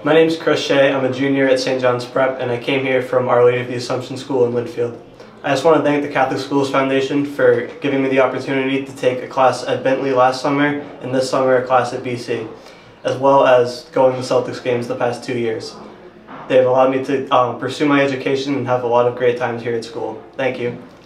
My name's Chris Shea. I'm a junior at St. John's Prep, and I came here from Our Lady of the Assumption School in Linfield. I just want to thank the Catholic Schools Foundation for giving me the opportunity to take a class at Bentley last summer, and this summer a class at BC, as well as going to Celtics games the past 2 years. They've allowed me to pursue my education and have a lot of great times here at school. Thank you.